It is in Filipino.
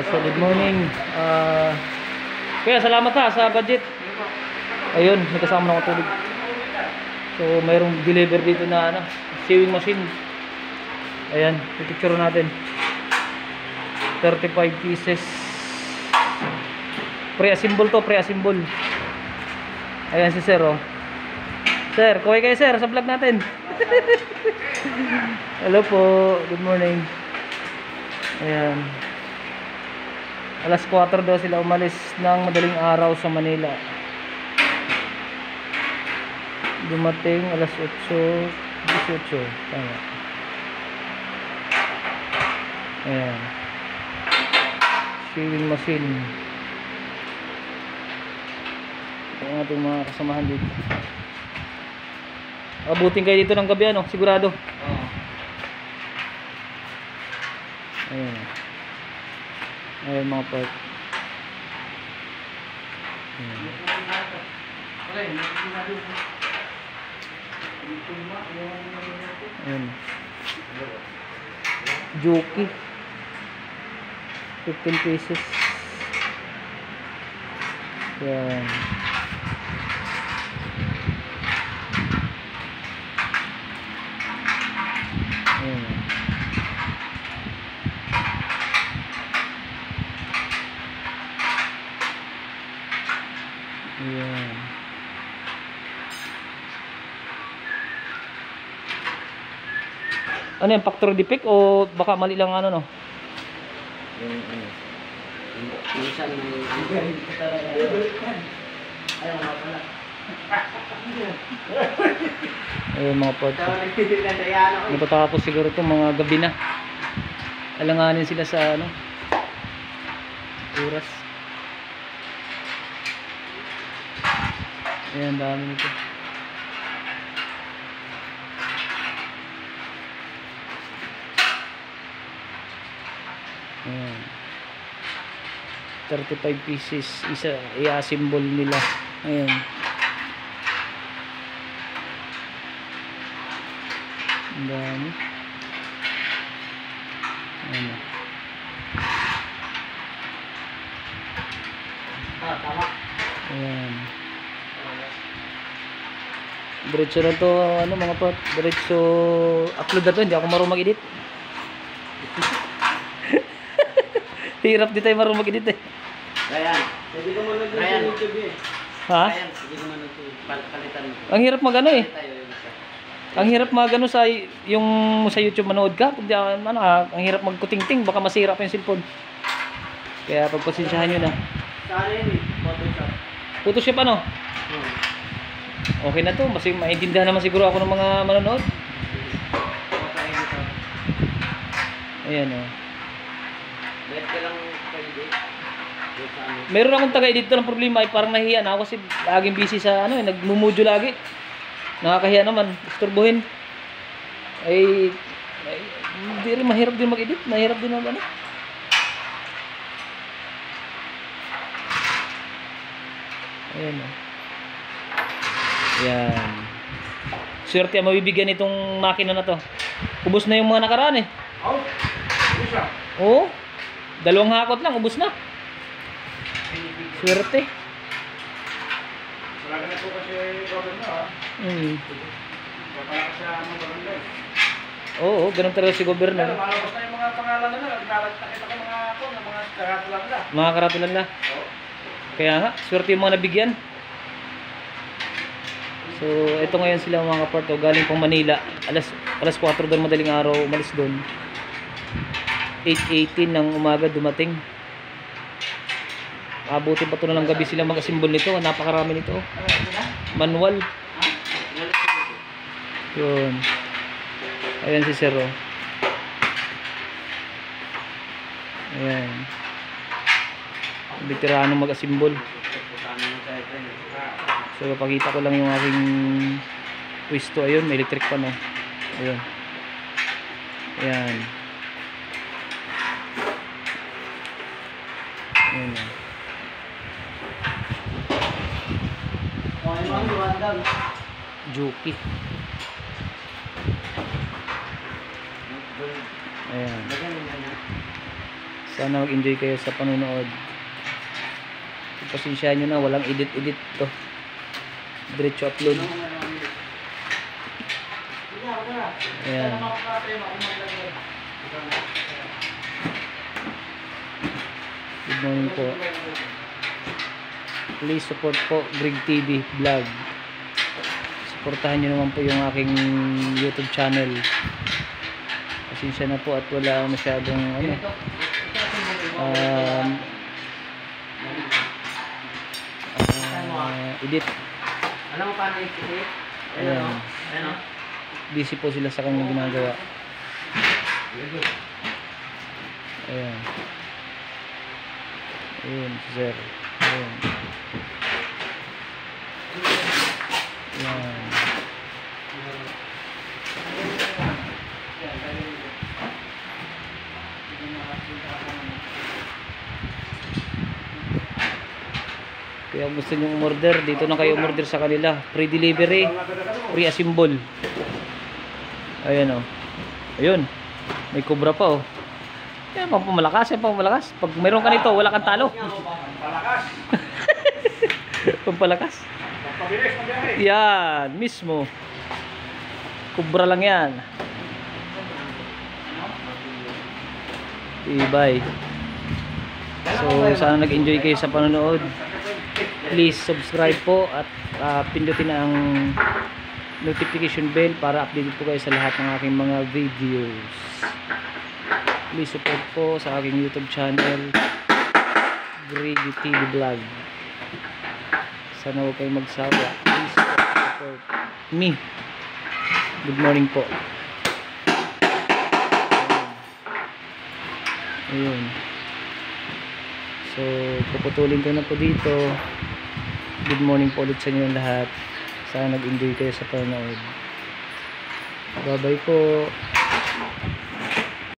So good morning. Kaya salamat ha sa budget. Ayun, may kasama na ako tubig. So mayroong deliver dito na ano, sewing machine. Ayan, picture natin. 35 pieces. Pre-assemble to, pre-assemble. Ayan si Sir oh. Sir, kuhay kayo sir sa vlog natin. Hello po, good morning. Ayan. Alas 4 daw sila umalis ng madaling araw sa Manila. Dumating alas 8:18. Tama. Ayan. Sewing machine. Ang ating mga kasamahan dito. Abutin kayo dito ng gabi ano, sigurado. Ayan. Ayan mga part. Ayan. Jockey. 15 pieces. Ayan. Ayan. Ayan. Ano yan? Factory defect o baka mali lang ano no? Yung ano. Minsan may ayaw nga pala. Ayun mga part. Napatapos siguro ito mga gabi na. Alanganin sila sa ano oras. Ayan, dami nito. Ayan. 35 pieces. Isa, i-assemble nila. Ayan. Ang dami. Ayan. Tama. Ayan. Diretso na to, ano mga part. Diretso upload na to. Hindi ako marunong mag-edit. Hirap di tayo marunong mag-edit eh. Ryan, hindi ko man nag-Ryan YouTube eh. Ha? Ryan, hindi ko man nag-palitan mo. Ang hirap magano eh. Ang hirap magano sa yung sa YouTube manood ka. Kung di ano, ang hirap magkuting-ting. Baka masira pa yung cellphone. Kaya pagpasensyahan nyo na. Saan yun eh? Photoshop. Photoshop ano? Okay na to. Kasi maintindihan naman siguro ako ng mga manonood. Ayan o. Bet ka lang pwede. Meron akong taga-edit ng problema ay parang nahiya na ako kasi laging busy sa ano, nagmumudyo lagi. Nakakahiya naman, istorbohin. Ay hindi rin mahirap din mag-edit, mahirap din mag ano. Ayan o. Ayan. Swerte ang mabibigyan itong makina na to. Ubos na yung mga nakaraan eh. Oh, ubos na. Oo. 2 hakot lang, ubos na. Swerte. Wala ka na po kasi governor ha. Papalak sa mga barangay. Oo, ganun talaga si Governor. Pero malabas na yung mga pangalan na nakita ko mga ako, mga karatulan na. Mga karatulan na. Oo. Kaya nga, swerte yung mga nabigyan. So, ito ngayon sila mga kaparto, galing pang Manila. Alas 4 doon madaling araw, umalis doon. 8:18 ng umaga dumating. Abutin pa ito na lang gabi sila mag-assemble nito. Napakarami nito. Manual. Yun. Ayan si Sir. Ayan. Veterano mag-assemble. So pakita ko lang yung aking pwesto. Ayun, may electric pan. Ayun. Ayan. Ayan. Jockey. Ayan. Sana mag-enjoy kayo sa panonood. Pasensyahan nyo na, walang edit-edit to. Diretso upload. Ayan. Good morning po. Please support po Greg TV Vlog. Suportahan nyo naman po yung aking YouTube channel. Pasensya na po at wala masyadong edit. Alam mo paano i-edit? Ayan. Busy po sila sa kanyang ginagawa. Ayan. Ayan, sir. Ayan. Ayan. Kaya gusto nyo umorder, dito na kayo umorder sa kanila. Free delivery, free assemble. Ayan o. Ayun. May kubra pa o. Yan, pampamalakas. Yan, pampamalakas. Pag mayroon ka nito, wala kang talo. Pampalakas. Pampalakas. Pampabilis, pabiyahe. Yan, mismo. Kubra lang yan. Bye. So, sana nag-enjoy kayo sa panonood. Please subscribe po at pindutin ang notification bell para updated po kayo sa lahat ng aking mga videos. Please support po sa aking YouTube channel, Greg TV Vlog. Sana huwag kayong magsawa. Please support me. Good morning po. Ayun. So, puputulin ko na po dito. Good morning po ulit sa inyo lahat. Sana nag-enjoy kayo sa panonood. Bye-bye po.